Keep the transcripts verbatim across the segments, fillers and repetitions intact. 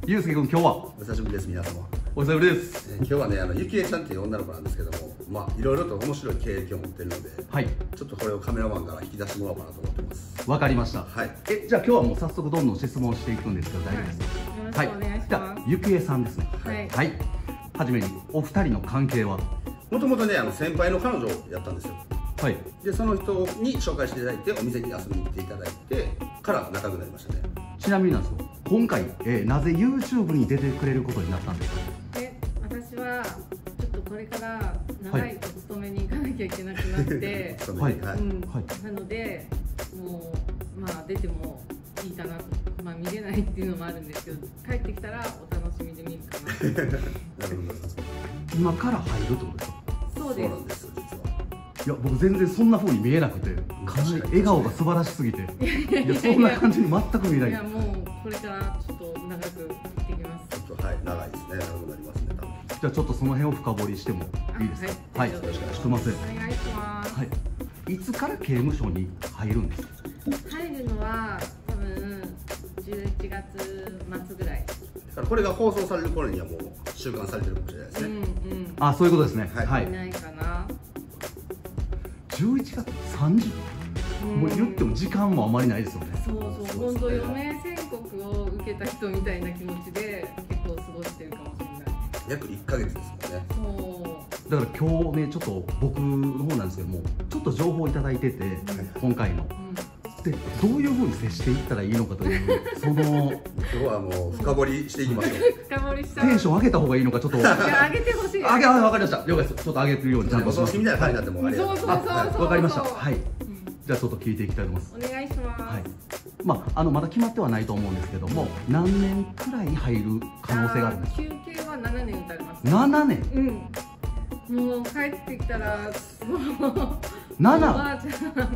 ゆうすけ君、今日はお久しぶりです、皆様。 お久しぶりです。 えー今日はね、あのゆきえちゃんっていう女の子なんですけども、まあいろいろと面白い経歴を持ってるので、 はい、 ちょっとこれをカメラマンから引き出してもらおうかなと思ってます。 わかりました。 はい。 え、じゃあ今日はもう早速どんどん質問していくんですけど大丈夫ですか？ よろしくお願いしじゃあます。 ゆきえさんですね。 はいはい。はじめにお二人の関係は？ もともとね、あの先輩の彼女をやったんですよ。 はい。 で、その人に紹介していただいて、お店に遊びに来ていただいてから仲良くなりましたね。 ちなみになんですよ、今回、えーなぜ YouTube に出てくれることになったんですか？ で、私はちょっとこれから長いお勤めに行かなきゃいけなくなって、 そうはいねはい。 うんはいなのでもうまあ出てもいいかなと、まあ見れないっていうのもあるんですけど、帰ってきたらお楽しみで見るかな。 なるほど。 今から入るってことですか？ そうです。 そうなんですよ、実は。 いや、僕全然そんな風に見えなくて、かなり笑顔が素晴らしすぎて、いや、そんな感じに全く見えないい。 やもうこれからちょっと長く行ってきます。 ちょっとはい、長いですね。長くなりますね、多分。 じゃあちょっとその辺を深掘りしてもいいですか？ ははいい、 よろしくお願いしますすみません。 お願いします。 はい。いつから刑務所に入るんですか？ 入るのは多分じゅういちがつまつぐらい。 だからこれが放送される頃にはもう習慣されてるかもしれないですうんね。 うん。 あ、そういうことですね。 はいはいい。ないかな。 じゅういちがつさんじゅう、もう言っても時間もあまりないですよね。 そうそう、 そうですね本当余命宣告を受けた人みたいな気持ちで結構過ごしてるかもしれない。 約いっかげつですもんね。 そう。 だから今日ね、ちょっと僕の方なんですけども、ちょっと情報をいただいてて、今回の。 うん。 で、どういうふうに接していったらいいのかという、その今日はもう深掘りしていきましょう。 深掘りした。 テンション上げた方がいいのか、ちょっと。 いや上げてほしい。 上げ、あ、わかりました。了解です。ちょっと上げるようにちゃんとします。 お葬式みたいな感じになってもあれやそうそうそうあ、 そう。 わかりました。はい。 うんじゃあちょっと聞いていきたいと思います。 お願いします。 はい。まあ、あのまだ決まってはないと思うんですけども、何年くらいに入る可能性があるんですか？ 休憩はななねん打たれます。 ななねん。 うん。もう帰ってきたらもうなな。 おばあちゃん。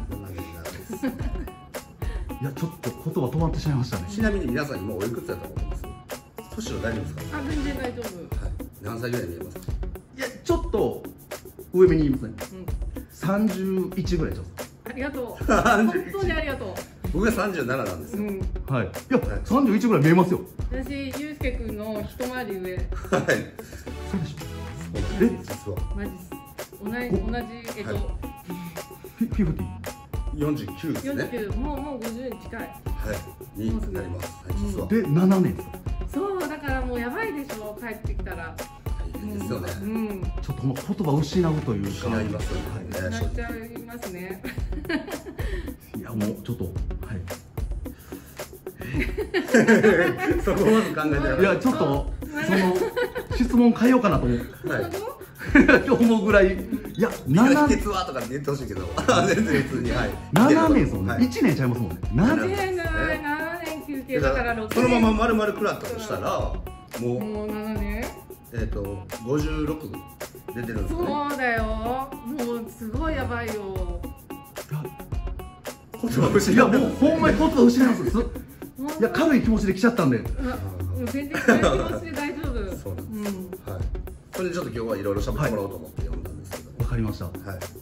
いや、ちょっと言葉止まってしまいましたね。 ちなみに皆さん今おいくつだと思います？年は大丈夫ですか？ あ、全然大丈夫。 はい。何歳ぐらいに見えますか？ いや、ちょっと上目に言いますね。 うん。 さんじゅういちぐらいちょっありがとう。本当にありがと僕がさんじゅうなななんですう。うよ。 ん。 と。はい。いや、さんじゅういちぐらい見えますよ。 私、ゆうすけくんの一回り上。 はい。 そうでしょ。 そうなんです。実はマジっす。同じ、同じ、えっと、 はいフィフィフティ。 よんじゅうきゅうですね。 よんじゅうきゅう、もう、もうごじゅうに近い。 はい。になります。はい。実はで、ななねんですか。 そう、だからもうやばいでしょ、帰ってきたら。 大変ですよね。 うん。 ちょっともう言葉を失うというか。 失いますよね。 なっ正直ちゃいますね。 いや、もうちょっと。はい。 そこをまず考えてなかった。 いや、ちょっと、その質問変えようかなと思う。 はい。 思うぐらい。いや、 みんななな秘訣はとかって言ってほしいけど、全然普通に、はい。 ななねんですもんね。 はいいちねんちゃいますもんね。な間違いない、ななねん休憩だからろくそのねん。 まま丸々食らったとしたら、もう、 もうななねん。 えっと、ごじゅうろく出てるんですかね。 そうだよ。もうすごいやばいよ。 言葉失いや、 ってもうほんまに言葉失います。すいや、軽い気持ちで来ちゃったんで。 うわもう全然軽い気持ちで大丈夫。 そうなんです。 うん。 はい。それでちょっと今日はいろいろ喋ってもらおうと思って読んだんですけど。 わかりました。 はい。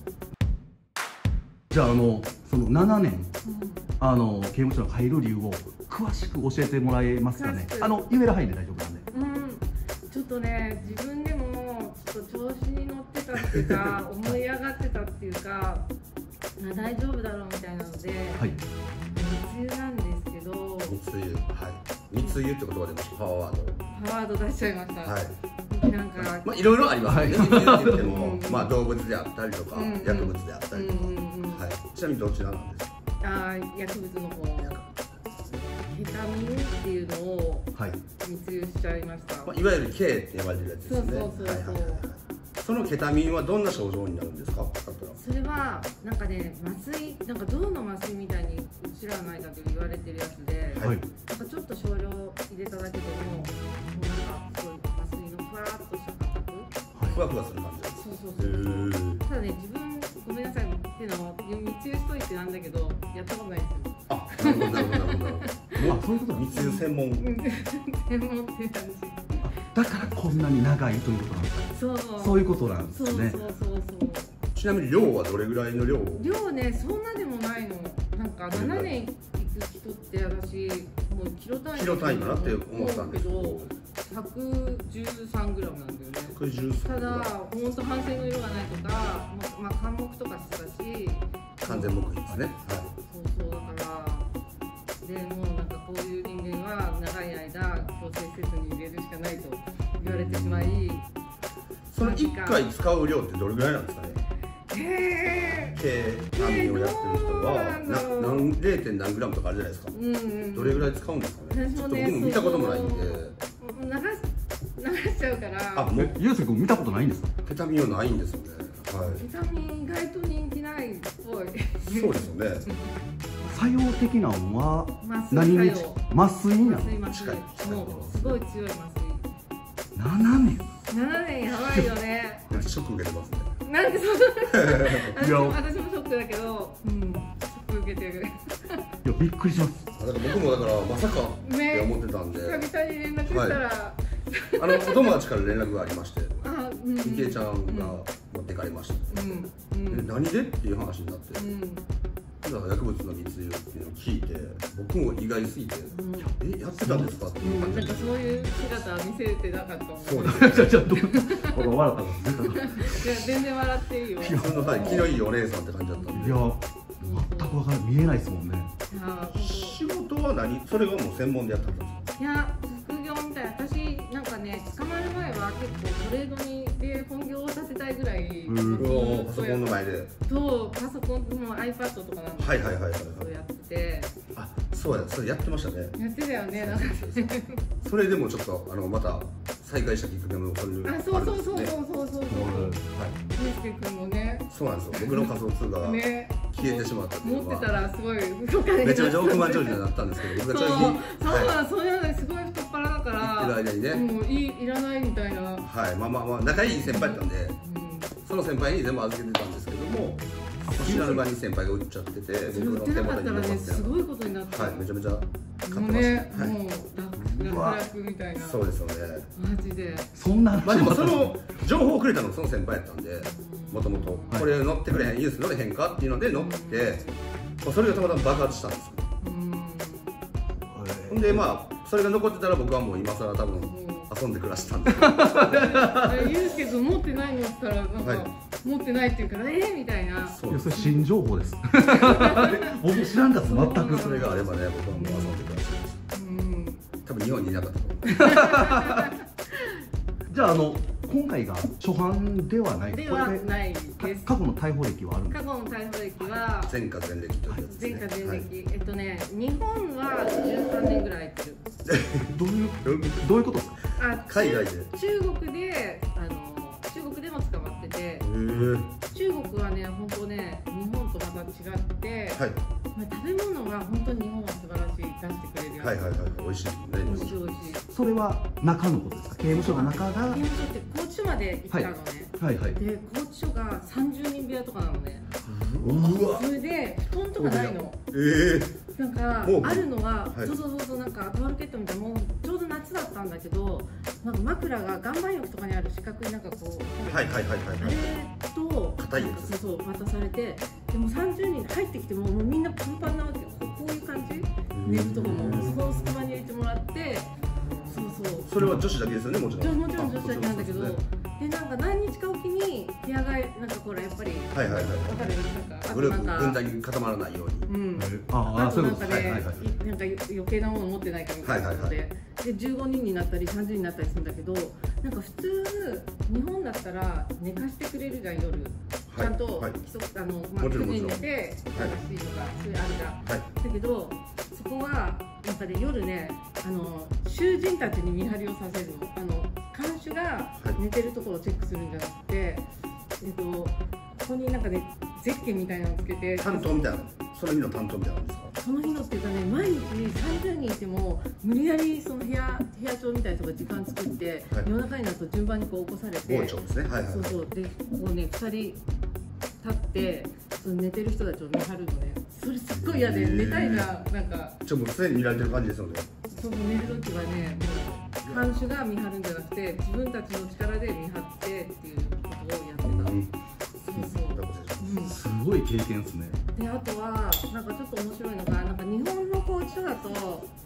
じゃあ、あの、そのななねん、あの、刑務所に入る理由を詳しく教えてもらえますかね詳し。くあの、言える範囲で大丈夫なんで。 うん、ちょっとね、自分でもちょっと調子に乗ってたっていうか、思い上がってたっていうか、あ大丈夫だろうみたいなので、 はい。 密輸なんですけど、 密輸。はい。密輸って言葉でもパワーワード。 パワード出しちゃいました。 はい。 なんか、 まあいろいろありますよね。 はい密輸って言ってもう、んまあ動物であったりとか、 うん薬物であったりとか。 うんうんうんはい。ちなみにどちらなんですか。 あー薬物の方、ケタミンっていうのをはい。 密輸しちゃいました。 まあいわゆる K って呼ばれてるやつですね。 そうそうそうそうはいはいはいはい。そのケタミンはどんな症状になるんですか。使ったら。 それはなんかね、麻酔、なんか銅の麻酔みたいにうちらの間で言われてるやつで、 はい。 なんかちょっと少量入れただけでも、もうなんかすごい麻酔のふわーっとした感覚。 ふわふわする感じなんです。 そうそうそう。 へー。 ただね、自分ごめんなさいっていうのは密輸しといてなんだけど、やったことないんですよ。 あ、なるほどなるほどなるほどなるほど。 あ、そういうことなんです。 密輸専門。 うん専門って感じ。 だからこんなに長いということなんですか。 そう。 そういうことなんですね。 そうそうそうそう。 ちなみに量はどれぐらいの量を。 量ね、そんなでもないの。なんかななねん行く人って私もうキロ単位キロ単位かなって思ったんですけど、 ひゃくじゅうさんグラムなんだよね。 ひゃくじゅうさんただ本当反省の色がないとか、ままあ漢目とかしてたし、 完全黙秘ですね。はい。 そうそうだからでもうなんかこういう人間は長い間強制せずに入れるしかないと言われてしまい、 そのいっかい使う量ってどれぐらいなんですかね。 へ計単位をやってる人はな何 れいてん何グラムとかあるじゃないですか。 うんうん、 どれぐらい使うんですかね。 私もねちょっと僕も見たこともないんで。 流し流しちゃうから。 あ、もうゆうせい君見たことないんですか？ ケタミンはないんですよね。はい。 ビタミン意外と人気ないっぽい。 そうですよね。 作用的なのは麻酔何に作用麻酔なの？ 麻酔麻近い酔もうすごい強い麻ななねん。 酔。ななねんやばいよね。 ショック受けてますね。 なんでそんな私いやも私もショックだけど、うん、ショック受けてる。 いやびっくりします。 あだから僕もだからまさかって思ってたんで、 久々に連絡したら、 あのお友達から連絡がありまして、 あ、うん、 池江ちゃんが持ってかれました。 うんうえん何でっていう話になって、 うんだから薬物の密輸っていうのを聞いて、僕も意外すぎて、 うんえやってたんですかっていううん、 感じで。 なんかそういう姿は見せてなかったもん。 そうです。 じゃあちょっと僕は笑ったからいや全然笑っていいよ。 そんなはい気のいいお姉さんって感じだったんで。 いや全く分からない、見えないですもんね。 いや本仕事は何？それはもう専門でやってたんですか？ 当いや副業みたいな、私なんかね捕まる前は結構トレードにで本業をさせたいぐらい、 うんずっとパソコンの前で。 とパソコンも iPad とかなんかはいはいはいはいはい。 そうやっててあ、そうや、それやってましたね。 やってたよね。なんかそれでもちょっとあのまた再開したきっかけもそれあ、そうそうそうそうう。 そうそうそう。 はい。 ゆうすけくんもねそうなんですよ。僕の仮想通貨がね消えてしまったっていうのは持ってたらすごいお金めちゃめちゃ億万長者になったんですけど、僕がそうちょいにそうはなん、そういうのにすごい太っ腹だかい、 ら行ってる間にね、 もういいいらないみたいな、 はい、まあまあまあ仲いい先輩だったんで、その先輩に全部預けてたんですけども、知らぬ間に先輩が売っちゃってて、 それ売僕の手ってなか元に残ったらねってなかっすごいことになってた。はい、めちゃめちゃ買ってもうました。 ね、 はい。 もう楽楽楽みたいな、 そうですよね。 マジでそんなまあでもその情報をくれたのがその先輩やったんで、もともとはいこれ乗ってくれへん、ニュース乗れへんかっていうので乗って、まあそれがたまたま爆発したんですよ。 うんほんでまあそれが残ってたら僕はもう今更多分遊んで暮らしてたんで。 ゆうすけくん持ってないのって言ったらなんか、 はい持ってないっていうからえーみたいな。 そういやそれ新情報です僕知らんかった、全く。 それがあればね、僕はもう遊んで暮らしてましうんた。多分日本にいなかったと思う。 じゃああの今回が初犯ではないではこれでないです。 過去の逮捕歴はあるんですか？ 過去の逮捕歴は前科前歴というやつですね。 前科前はい歴、えっとね日本はじゅうさんねんぐらいやってる。 どういうどういうことですか？ あ、 海外で。 中国であの中国でも捕まってて、 へー中国はね本当ね日本とまた違って、 はいまあ、食べ物は本当に日本は素晴らしい出してくれるよ。 はいはいはい、美味しいね。 美味しい美味しい。 それは中のことですか？刑務所の中が。 刑務所って拘置所まで行ったのね。 はいはい。 で拘置所がさんじゅうにん部屋とかなのね。 うわ。 それで布団とかないの。 ええ。 なんかもうあるのは、 はいそうそうそうそう、なんかタオルケットみたいな、もうちょうど夏だったんだけど、なんか枕が岩盤浴とかにある四角いなんかこう、 はいはいはいはいあはい。 れと硬いやつそうそう渡されて、でもさんじゅうにん入ってきてももうみんなパンパンなわけよ。こうこういう感じ？寝るとこもそこの隙間に入れてもらって、そうそう。 それは女子だけですよね、もちろん。 もちろん女子だけなんだけど、 あそうですねでなんか何日かおきに部屋がなんかほらやっぱりはいはいはい。 わかる？なんかあとグループなんか軍団に固まらないように。 うん。 ああ、 あそういうことです。 となんかね、 はいはいはい。 なんか余計なもの持ってないかみたいなことで、でじゅうごにんになったりさんじゅうにんになったりするんだけど、なんか普通日本だったら寝かしてくれるじゃん夜、ちゃんとはい規則あのまあもちろんくじに寝て正しいとかそういうあるじゃん。 はい。 だけどそこはなんかね夜ねあの囚人たちに見張りをさせるの。あの看守が寝てるところをチェックするんじゃなくて、えっとここになんかねゼッケンみたいなのつけて。 担当みたいな。その日の担当みたいなんですか。 その日のっていうかね、毎日さんじゅうにんいても無理やりその部屋部屋長みたいな人が時間作って、 はい夜中になると順番にこう起こされて、 傍聴ですね。はいはい。 そうそうでこうねふたり立ってその寝てる人たちを見張るのね。それすっごい嫌で、 へー寝たいななんかちょっともう常に見られてる感じですよね。 そう寝る時はねもう看守が見張るんじゃなくて自分たちの力で見張ってっていうことをやってた。 うん。 そうそう。うんすごい経験ですね。 であとはなんかちょっと面白いのがなんか日本の拘置所だとお菓子買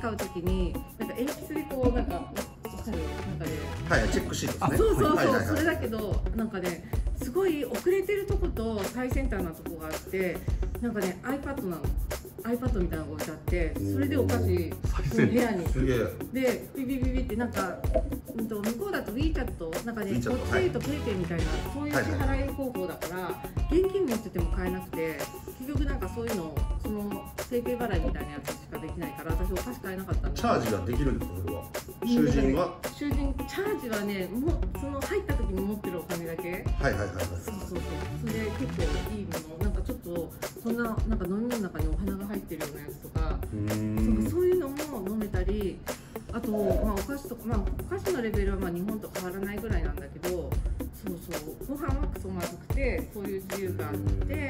買うときになんか鉛筆でこうなんかわかるなんかね、 はいチェックシートですね。 そうそうそう、 はいはいはい、 それだけどなんかねすごい遅れてるとこと最先端なとこがあってなんかね iPad なの iPad みたいなのが置いてあってそれでお菓子その部屋にすげえでビビビビってなんか、うん、と向こうだと WeChat なんかね WeChat こっちで言うと PayPay みたいなそういう支払い方法だから現金持ってても買えなくて結局なんかそういうのその PayPay 払いみたいなやつしかできないから私お菓子買えなかったんだけどチャージができるんですかそれは。囚人は囚人チャージはねもうその入った時に持ってるお金だけはいはいはいはい。 そうそうそうそれで結構いいものなんかちょっとこんななんか飲み物の中にお花が入ってるようなやつとかうーんそういうのも飲めたりあと、まあ、お菓子とか、まあ、お菓子のレベルはまあ日本と変わらないぐらいなんだけどそうそうご飯はクソまずくてそういう自由があって、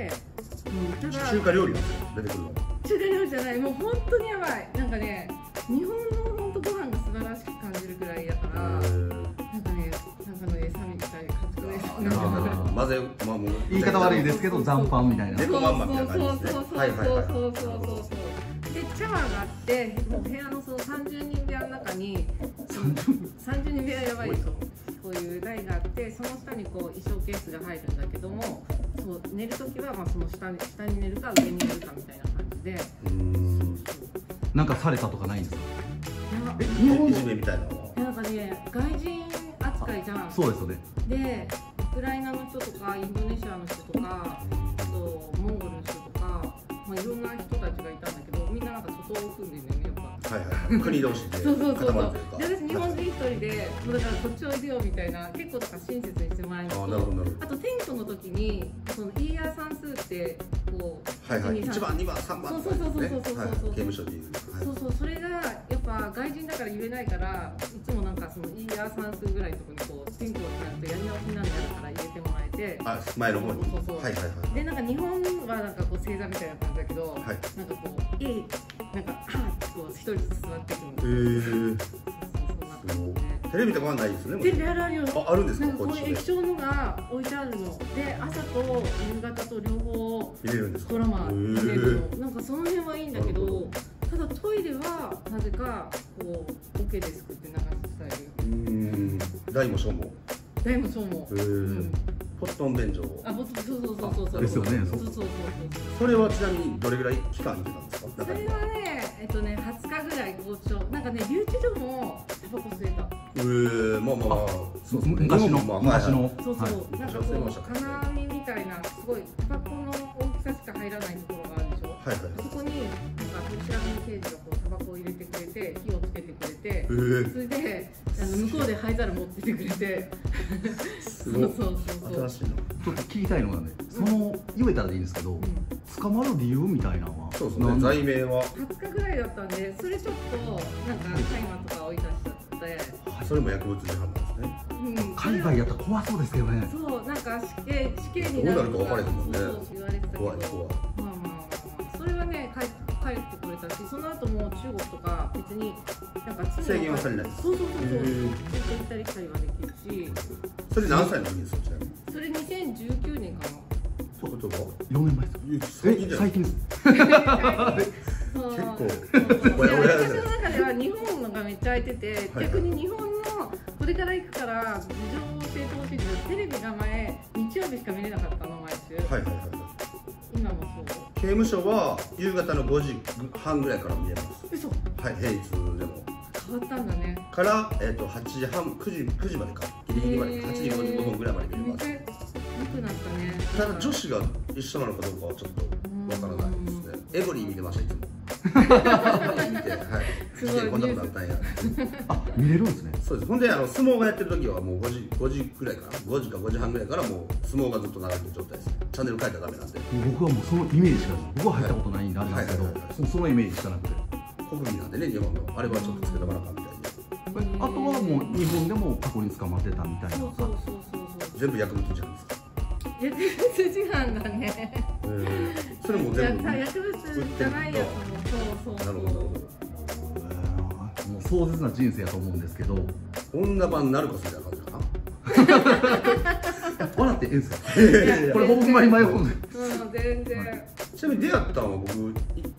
うん、ただ中華料理なんですよ出てくるの。 中華料理じゃないもう本当にやばいなんかね日本の本当ご飯が素晴らしく感じるぐらいやからなんかねなんかの餌みたいかつく餌なんか混ぜまあもう言い方悪いですけど残飯みたいな。 猫まんまみたいな感じですね。はいはいはい。 そうそうそうそうそうでシャワーがあってもう部屋のそのさんじゅうにん部屋の中にさんじゅうにん部屋やばいでしょこういう台があってその下にこう衣装ケースが入るんだけどもそう寝るときはまあその下に下に寝るか上に寝るかみたいな感じでうーんなんかされたとかないんですか。 え日本いじめみたいなのは。 なんかね外人扱いじゃんそうですよね。 でウクライナの人とかインドネシアの人とかあとモンゴルの人とか、まあ、いろんな人たちがいたんだけどみんななんか徒党を組んでるんだよねやっぱ。 はいはいはい、国同士でそうそうそうそう固まるというか。 で私日本人一人でもうだからこっちおいでよみたいな結構だから親切にしてもらえるああなるほどなるほあとテントの時にそのイーアー算数ってこうど。はいはい。 いちに一番二番三番そうそうそうそうそうそうはい刑務所でいう。はいそうそうそれがやっぱ外人だから言えないからいつもなんかそのイーアー算数ぐらいのところにこうテントを使ってやり直しになるから入れてもらえてあ前の方に。 そうそうそうはいはいはい。 でなんか日本はなんかこう正座みたいな感じだけど、 はいなんかこういいなんかあーってこう一人ずつ座っていくの。 へえ。 そうそうそうなんかねテレビとかはないですね。 テレビあるあるよ。 ああるんですかなんかこういうこっちで液晶のが置いてあるので朝と夕方と両方見れるんですか。 ドラマ見れへるのなんかその辺はいいんだけなるほどただトイレはなぜかこうオケですくって流すスタイルうーん。大も小も。 大もそうもへえ。ポットン便所。 あぼそうそうそうそうそうですよね。 そうそうそうそうそれはちなみにどれぐらい期間いてたんですか。 それはねえっとねはつかぐらい拘置所なんかね留置所もタバコ吸えたええまあまあまあ。そうですね昔のまあ昔の。 そうそう、 はいなんかこう金網みたいなすごいタバコの大きさしか入らないところがあるでしょはいはい。 そこになんか取り調べの刑事がこうタバコを入れてくれて火をつけてくれてええそれであの向こうで灰皿持っててくれてすごいそうそうそうそう新しいな。 ちょっと聞きたいのがね、その言えたらいいんですけど、捕まる理由みたいなのは。 そうですね。 なん罪名ははつかぐらいだったんでそれちょっとなんか大麻とか追い出しちゃってそれも薬物違反なんですね。 うん海外やったら怖そうですけどね。 そうなんか死刑死刑になるとかどうなるか分からへんもんねそうそう言われてたけど怖い怖い。 まあまあまあそれはね帰帰ってくれたしその後も中国とか別になんか常に制限はされない。 そうそうそうそうへーずっと行ったり来たりはできるしそれ何歳の時ですかちなみに。 それにせんじゅうきゅうねんかなそういうことが。 よねんまえです。 最近じゃない。 最近です。 そう結構そうおやおや私の中では日本のがめっちゃ空いてて、 はい逆に日本のこれから行くから事情を教えてほしいけどテレビが前日曜日しか見れなかったの毎週、 はいはいはい。 今もそう刑務所は夕方のごじはんぐらいから見れます。 嘘はい平日でも。 変わったんだねからえっとはちじはんくじくじまでかギリギリまでへーはちじごじゅうごふんぐらいまで見れます。 めっちゃ良くなったねただ女子が一緒なのかどうかはちょっとわからないですね。エブリィ見てましたいつも。エブリィ見てはい。 すごいこんなことあったんや。 あ、見れるんですね。 そうです。ほんであの相撲がやってる時はもうごじごじぐらいかな。ごじかごじはんぐらいからもう相撲がずっと流れてる状態です。チャンネル変えたらダメなんで。 僕はもうそのイメージしかない。僕は入ったことないんであれなんですけど、 はいはいはいはいもうそのイメージしかなくて。 国技なんでね日本のあれはちょっとつけとかなあかんみたいで。 あとはもう日本でも過去に捕まってたみたいな。 そうそうそうそうそう全部薬物違反ですか。 薬物事犯だねえーそれも全部。 いや薬物じゃないやつもそうそうそうなるほどなるほど。 もう壮絶な人生やと思うんですけど、 女版ナルコスみたいな感じかな。 笑ってええんすか？ いやいやいやこれほんまに迷うんで。 うん全然、 ちなみに出会ったのは僕いっ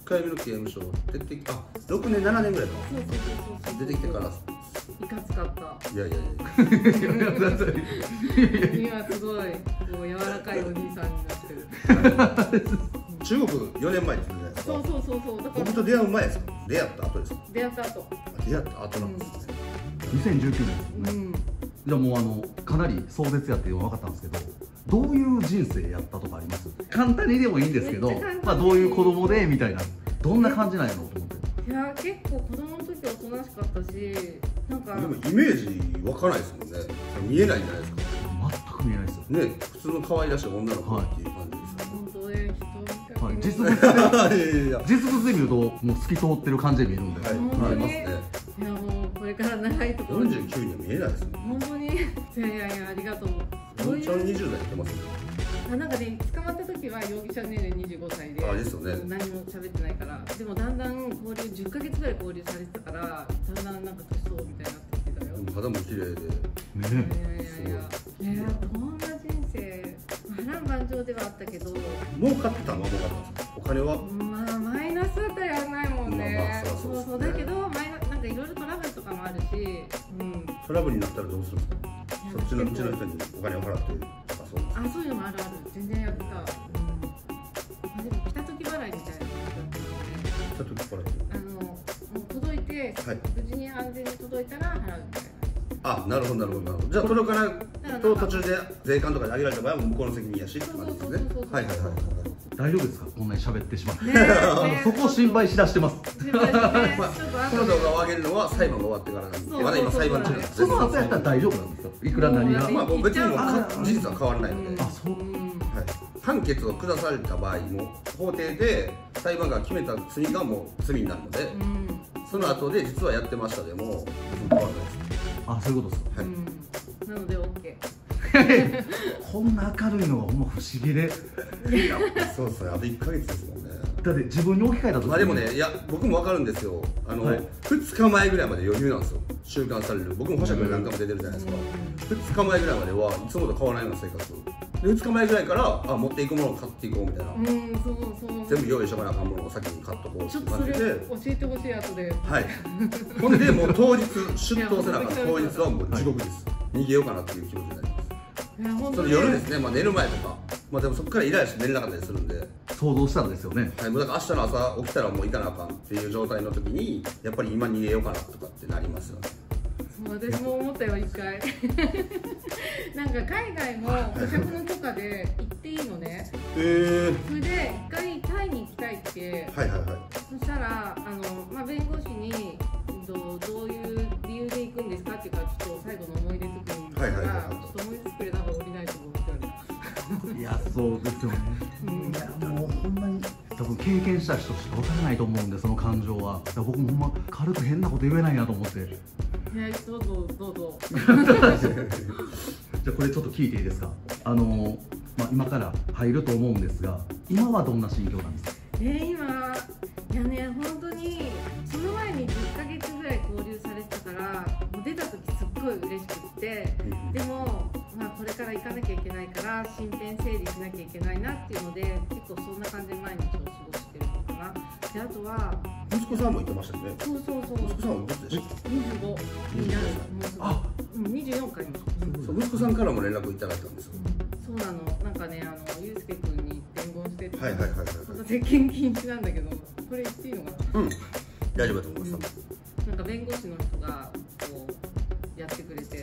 かいめの刑務所出てきあろくねんななねんぐらいかそうそうそうそう出てきてからいかつかった。 いやいやいや今すごいこう柔らかいお兄さんになってる。 中国よねんまえって言ってたじゃないですか。 そうそうそうそう。だから僕と出会う前ですか？出会った後ですか？ 出会った後。 出会った後なんですね。 にせんじゅうきゅうねんですよね、 うん。 じゃあもうあのかなり壮絶やっていうのは分かったんですけど、どういう人生やったとかあります？簡単にでもいいんですけど、まあどういう子供でみたいな、どんな感じなんやろうと思って。 いや結構子供の時はおとなしかったし、なんかでもイメージ湧かないですもんね。見えないんじゃないですか。 全く見えないですよね、普通の可愛らしい女の子っていう感じですよ。 本当ね、人はい、 見実か物でいやいや実物で見るともう透き通ってる感じで見えるんで、 はい、 本当にありますね。 いやもうこれから長いところよんじゅうきゅうには見えないですもん。 本当にいやいやいやありがとう。どういちゃんうにじゅう代いってますね。 あなんかね捕まった時は容疑者年齢にじゅうごさいで、 あですよね何も喋ってないから、でもだんだん交流じゅっかげつぐらい交流されてたから、だんだんなんか年相みたいになってきてたよ。 肌も綺麗で。 いやいやいやいやいやどんな人生波乱万丈ではあったけど、 儲かってたのは儲かったんですか？お金は？ まあマイナスだったらやらないもんね。 まあまあそりゃそうですねそうそうだけどマイナなんかいろいろトラブルとかもあるし、うんトラブルになったらどうするんですか？そっちのうちの人にお金を払ってとかそうですか？ あそういうのもあるある全然やった。うん。まあでも来た時払いみたいな感じだったので、 ちょっと払って。 あのもう届いて、 はい無事に安全に届いたら払うみたいな。 あ、なるほどなるほどなるほど。じゃあ届かないと途中で税関とかに上げられた場合は向こうの責任やしって感じですね。はいはいはいはい。 大丈夫ですか？こんなに喋ってしまって、 ねえねえそこを心配しだしてます。 心配してねまあちょっと後こので動画を上げるのは裁判が終わってからなんで、 そうまだ今裁判中なんです。 その後やったら大丈夫なんですよ、いくら何が。 もうまあもう別にもうあか事実は変わらないので、 うんはい、 そう判決を下された場合も法廷で裁判が決めた罪がもう罪になるので、 うんその後で実はやってましたでも別に変わらないです。 あ、そういうことですか。 はいうんなので OK。 こんな明るいのがほんま不思議で、 そうですね、あといっかげつですもんね。 だって自分に置き換えたとまあでもね、いや僕も分かるんですよ。あの、 はいふつかまえぐらいまで余裕なんですよ。収監される。僕も保釈で何回も出てるじゃないですか。ふつかまえぐらいまではいつもと変わらないような生活。でふつかまえぐらいからあ持っていくものを買っていこうみたいな。 うんそうそう全部用意しとかなあかんものを先に買っとこうってちょいう感じで。 っとそれ教えてほしい後で。 はい。ほんでもう当日出頭せなあかん当日はもう地獄です。逃げようかなっていう気持ちになります。 いや本その当に夜ですね、まあ寝る前とか、まあでもそこからイライラして寝れなかったりするんで。 想像したらですよね。 はい、もうだから明日の朝起きたらもう行かなあかんっていう状態の時にやっぱり今逃げようかなとかってなりますよね。 そう私も思ったよ一回。なんか海外も保釈の許可で行っていいのね。 へえそれで一回タイに行きたいって。 はいはいはい。 そしたらあの、まあ、弁護士にどうどういう理由で行くんですかっていうかちょっと最後の思い出作りに行ったら、 はいはいはいはいちょっと思い出作れた方が降りないと思うって言われた。 いや、そうですよね。 うんいや、もうほんまに多分経験した人しか分からないと思うんで、その感情は。だから僕もほんま軽く変なこと言えないなと思って。 ね、どうぞどうぞ。 じゃあこれちょっと聞いていいですか？あのまあ、今から入ると思うんですが、今はどんな心境なんですか？ ね今いやね本当にその前にじゅっかげつぐらい交流されてたからもう出た時すっごい嬉しくってでも、まあ、これから行かなきゃいけないから身辺整理しなきゃいけないなっていうので結構そんな感じで毎日を過ごしてるのかな。であとは息子さんも言ってましたよね。 そうそうそう息子さんはどっちでしょう？ にじゅうごになるもうすぐあうんにじゅうよんか今、うんそう息子さんからも連絡いただいたんですよ。 そうなのなんかねあのゆうすけくんに伝言してて、 はいはいはいはいはい。 そんな接見禁止なんだけどこれ言っていいのかな。 うん。大丈夫だと思います。 なんか弁護士の人がこうやってくれて、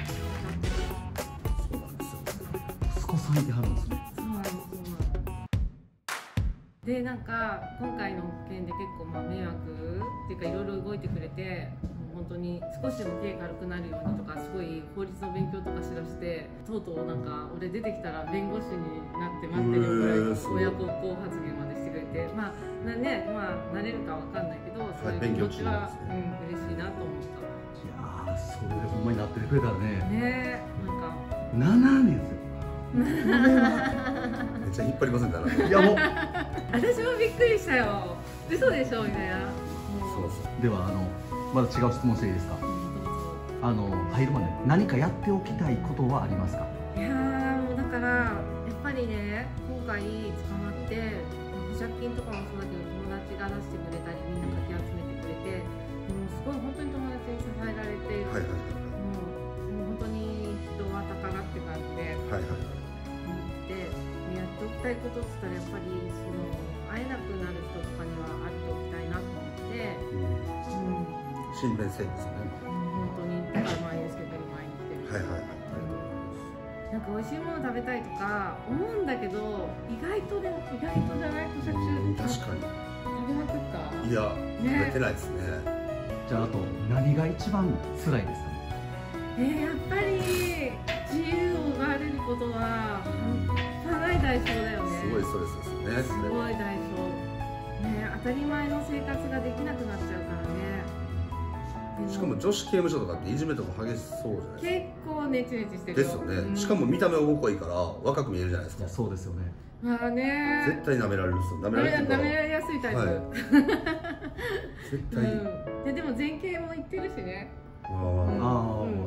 そうなんですよ。 息子さんいてはるんですね。 そうなのそうなの。でなんか今回の件で結構まあ迷惑っていうかいろいろ動いてくれて、もう本当に少しでも手軽くなるようにとかすごい法律の勉強とかしだして、とうとうなんか俺出てきたら弁護士になって待ってるぐらいの親孝行発言までしてくれて、まあなねまあなれるかわかんないけど、そういう気持ちは、うん、嬉しいなと思った。 いやー、それでほんまになってくれたらね。 ねなんかななねんですよ。 めっちゃ引っ張りませんからね。 いやもう私もびっくりしたよ。嘘でしょみたいな。 そうそう。 ではあのまだ違う質問していいですか？ うんどうぞ。 あの入るまで何かやっておきたいことはありますか？ いやーもうだからやっぱりね今回捕まって保釈金とかもそうだけど友達が出してくれたりみんなかき集めてくれて、もうすごい本当に友達に支えられて、 はいはいもうもう本当に人は宝って感じで、 はいはいでやっておきたいことって言ったらやっぱりその会えなくなる人とかには会っておきたいなと思って、うん、 身辺整理ですね。 本当にだから毎日けど毎日来てる。 はいはいはい。 なんか美味しいもの食べたいとか思うんだけど、意外とでも意外とじゃない咀嚼中確かに食べまくった。 いや、 ね、 食べてないですね。 じゃああと何が一番辛いですかね。 えー、やっぱり自由を奪われることは半端ない代償だよね。 すごいストレスですよね。 すごい代償。ね、当たり前の生活ができなくなっちゃうからね。 しかも女子刑務所とかっていじめとか激しそうじゃないですか。 結構ネチネチしてるですよね、うん、しかも見た目お濃いから若く見えるじゃないですか。 いやそうですよね。 まあね、 絶対舐められるんですよ。舐められる舐められやすいタイプ、はい、 絶対、 うん、ででも前傾も言ってるしね。 あ、 うん、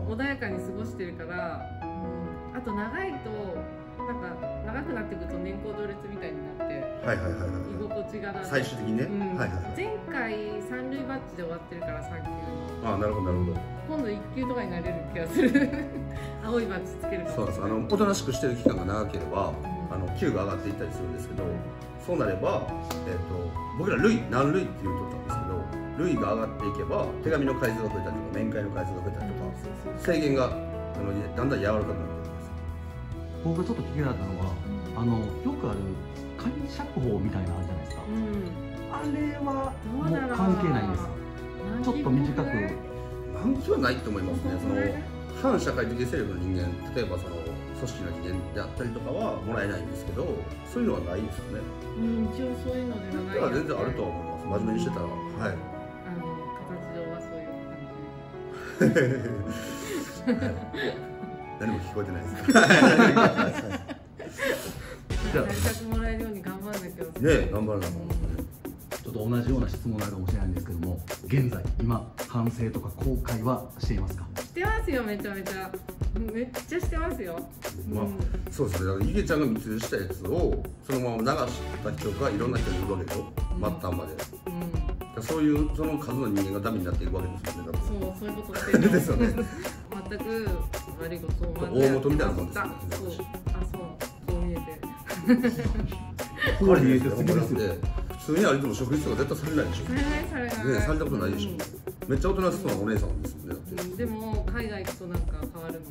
穏やかに過ごしてるから、うん、あと長いとなんか長くなってくると年功序列みたいになって、 はいはいはいはい、 居心地がだんだん最終的にね、 うん、 はいはい、 前回三塁バッジで終わってるからさんきゅうの。 ああ、なるほどなるほど。 今度いっきゅうとかになれる気がする青いバッジつけるかもしれない。 そうです。あのおとなしくしてる期間が長ければ、うん、あの級が上がっていったりするんですけど、そうなれば、えー、と僕ら塁何塁って言うとったんですけど、塁が上がっていけば手紙の回数が増えたりとか面会の回数が増えたりとか、うん、制限があのだんだん柔らかくなっていくんです。 僕がちょっと聞きたかったのは、あのよくある仮釈放みたいなのあるじゃないですか、うん、あれはもう関係ないんですか。ちょっと短く満期はないと思いますね。その反社会的勢力の人間、例えばその組織の人間であったりとかはもらえないんですけど、そういうのはないですよね。 うん、一応そういうのではない。 いや全然あるとは思います。真面目にしてたら、はい。 あの形上はそういう感じ。 何も聞こえてないです。 やりたくもらえるように頑張るんだけど。 ね、頑張るな。 ちょっと同じような質問になるかもしれないんですけども、現在今反省とか後悔はしていますか。 してますよ、めちゃめちゃめっちゃしてますよ。 まあ、うん、そうですね。だからゆげちゃんが密輸したやつをそのまま流した人がいろんな人にいるわけでしょ、うん、末端まで、うん、そういうその数の人間がダメになっていくわけですよね。 そう、そういうことしてるですよね。 全く悪いことを大元みたいなもんですね。 そう、あ、そう、そう見えてこれ見えてすぎですよ。普通にあれでも職質とか絶対されないでしょ。 されないされない。 ね、されたことないでしょ。うん、めっちゃ大人そうなお姉さんですよね。だって。 うん、でも海外行くとなんか変わる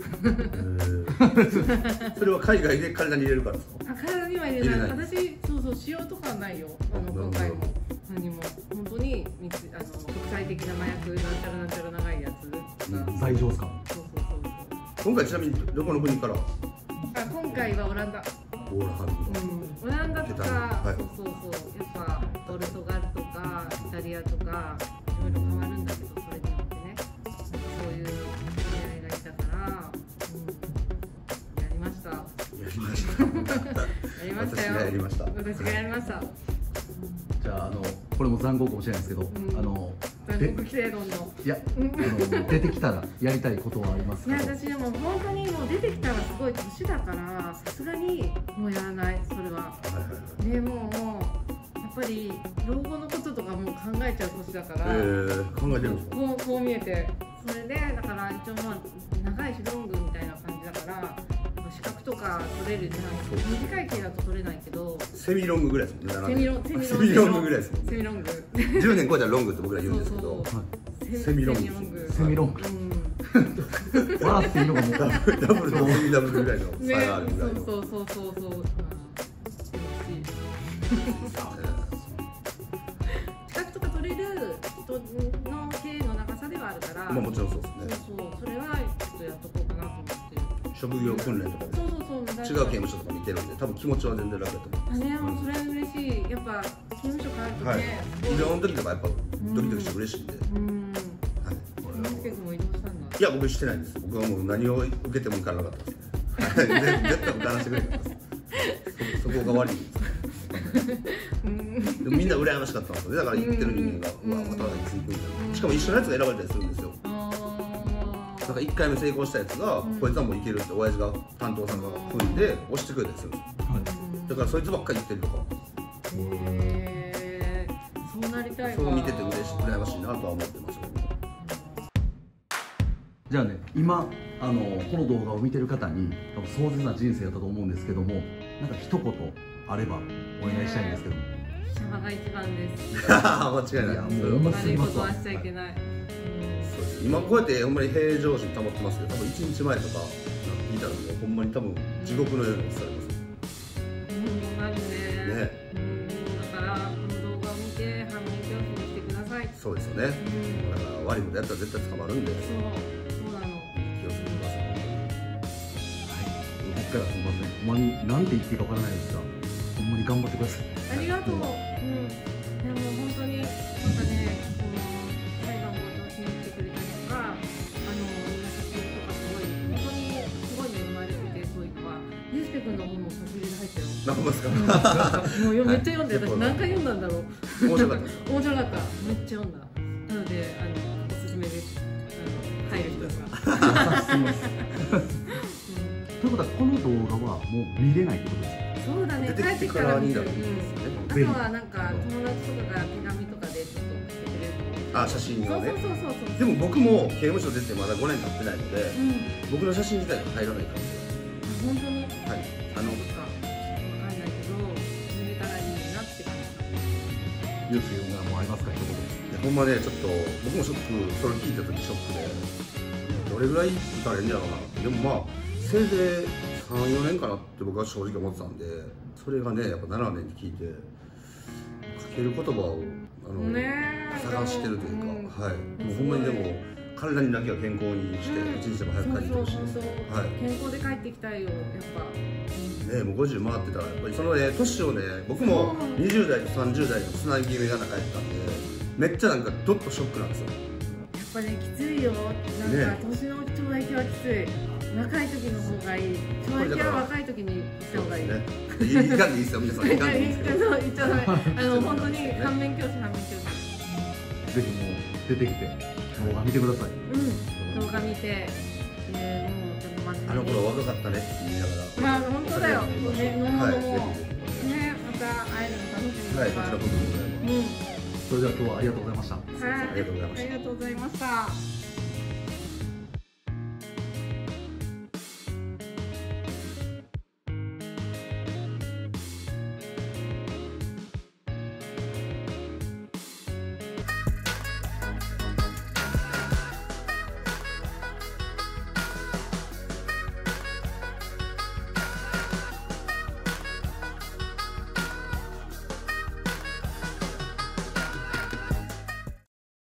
の。それは海外で体に入れるからですか。 あ、体には入れない。私、そうそう、使用とかはないよ。あの今回も何も本当にあの国際的な麻薬なんちゃらなんちゃら長いやつ。 うん、罪状ですか。 そうそうそうそう。 今回ちなみにどこの国から？ あ、今回はオランダ。 オランダ。 うん、オランダとか、はい、そうそうそう、やっぱポルトガルとかイタリアとかいろいろ変わるんだけど、それによってね、そういう出会いがいたから、うん、やりました。 やりました。 やりましたよ。 私がやりました。 私がやりました。 じゃあ、あのこれも残酷かもしれないですけど、うん、あの残酷規制どんどん。 いや、あの出てきたらやりたいことはありますか。 いや、私でも本当にもう出てきたらすごい年だからさすがにもうやらない、それは。ね、もうもうやっぱり老後のこととかもう考えちゃう年だから。 えー、考えてるんですか。 こうこう見えて、それでだから一応まあ長いしロングみたいな感じだから。資格とか取れるじゃない。短い系だと取れないけど。 セミロングぐらいですもんね。 セミロング。 セミロングぐらいですもんね。 セミロング。 じゅうねん超えたらロングって僕ら言うんですけど。セミロング。 セミロング。笑っていいのかも。 ダブルダブルとセミダブルぐらいの差があるぐらいの。 そうそうそうそうそう。資格とか取れる人の経の長さではあるから。 まあもちろんそうですね。 そうそう、それはちょっとやっとこうかなと思ってる。 職業訓練とかでそうそうそう違う刑務所とか見てるんで、多分気持ちは全然楽だと思います。 あ、ね、もうそれは嬉しい。やっぱ刑務所帰るとね、 はい、移動の時とかやっぱドキドキして嬉しいんで。うん。はい。 ケイ君も移動したんだ。 いや、僕してないんです。僕はもう何を受けても受からなかったですね。はい。絶対受からせてくれなかったです。そこが悪いんです。でもみんな羨ましかったんですよね。だから生きてる人間が、うわ、またいつ行くみたいな。しかも一緒のやつが選ばれたりするんですよ。なんかいっかいめ成功したやつが、うん、こいつはもういけるって親父が担当さんが踏んで押してくれたりするんですよ、はい、だからそいつばっかり言ってるとか。 へたいわ。 そう見てて嬉しい羨ましいなとは思ってますけど。 じゃあね、今あのこの動画を見てる方に多分壮絶な人生だったと思うんですけども、なんか一言あればお願いしたいんですけども。 シャワが一番です。 間違いない。 もう悪いことはしちゃいけない。 そうです。今こうやってほんまに平常心保ってますけど、多分一日前とか聞いたらもうほんまに多分地獄のようにされます。 うん、なるね。 ね。 うん、だからこの動画を見て反面教師にしてください。 そうですよね。だから悪いことやったら絶対捕まるんで。そう。 そうなの。 気をつけてください。 はい。僕からすみません。ほんまに何て言っていいかわからないですが、ほんまに頑張ってください。 ありがとう。うん。でも本当になんかね、この裁判を上手にしてくれたりとか、あのみんな写真とかすごい本当にすごい恵まれてて、そういうのはゆうすけくんの本も差し入れで入ったよ。 何本ですか？ もうめっちゃ読んで、私何回読んだんだろう。 面白かったです。 面白かった。めっちゃ読んだ。なのであのおすすめです。あの入る人が。 すみません。ということはこの動画はもう見れないってことですか？ そうだね。帰ってきたら見る。うん。あとはなんか友達とかが手紙とかでちょっとしてくれる。 あ、写真をね。 そうそうそうそう。 でも僕も刑務所出てまだごねん経ってないので、 うん、 僕の写真自体が入らないかもしれない。 本当に。 はい。あの。 わかんないけど、見れたらいいなって感じ。 ユースケ君がもうありますか一言。 いやほんまねちょっと僕もショックそれ聞いた時ショックで、どれぐらい打たれるんやろうな。でもまあせいぜいさん、よねんかなって僕は正直思ってたんで、それがねやっぱななねんって聞いて書ける言葉をあの、ね、探してるというか、うん、はい。もうほんまにでも体にだけは健康にして、うん、一日でも早く帰ってきてほしい。はい。 健康で帰ってきたいよやっぱ。 ね、もうごじゅう回ってたらやっぱりそのね年をね僕もにじゅう代とさんじゅう代のつなぎ目がなかったんでめっちゃなんかどっとショックなんですよ。 やっぱねきついよ。なんか年の懲役はきつい。若い時の方がいい。懲役は若い時に行った方がいい。ね、 いかんでいいですよ皆さん。いかんでいいですけど。 言っちゃダメ。あの本当に反面教師反面教師。 ぜひもう出てきて動画見てください。 うん。動画見て、えー、もうでも真面目に。 あの頃若かったねって言いながら。 まあ本当だよ。ね、飲むのも、 はい、 ね、また会えるの楽しみです。 はい、こちらこそでございます。 それでは今日はありがとうございました。 はい、ありがとうございました。ありがとうございました。